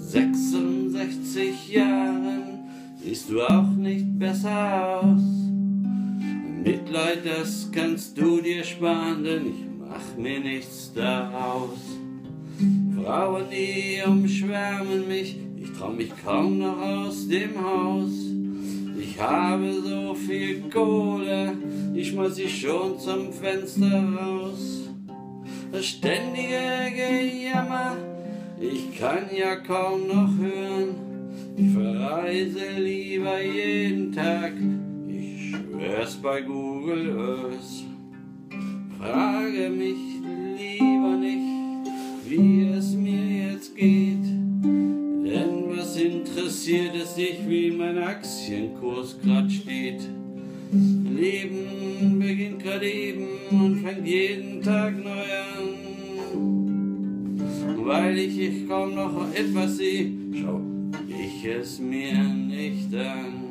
66 Jahren siehst du auch nicht besser aus. Mitleid, das kannst du dir sparen, denn ich mach mir nichts daraus. Frauen, die umschwärmen mich, ich trau mich kaum noch aus dem Haus. Ich habe so viel Kohle, ich schmeiß sie schon zum Fenster raus. Das ständige Gejammer, ich kann ja kaum noch hören. Ich verreise lieber jeden Tag, ich schwör's bei Google Earth. Frage mich lieber nicht, wie es mir jetzt geht, denn was interessiert es dich, wie mein Aktienkurs grad steht? Leben beginnt grad eben und fängt jeden Tag neu an. Weil ich kaum noch etwas sehe, schau ich es mir nicht an.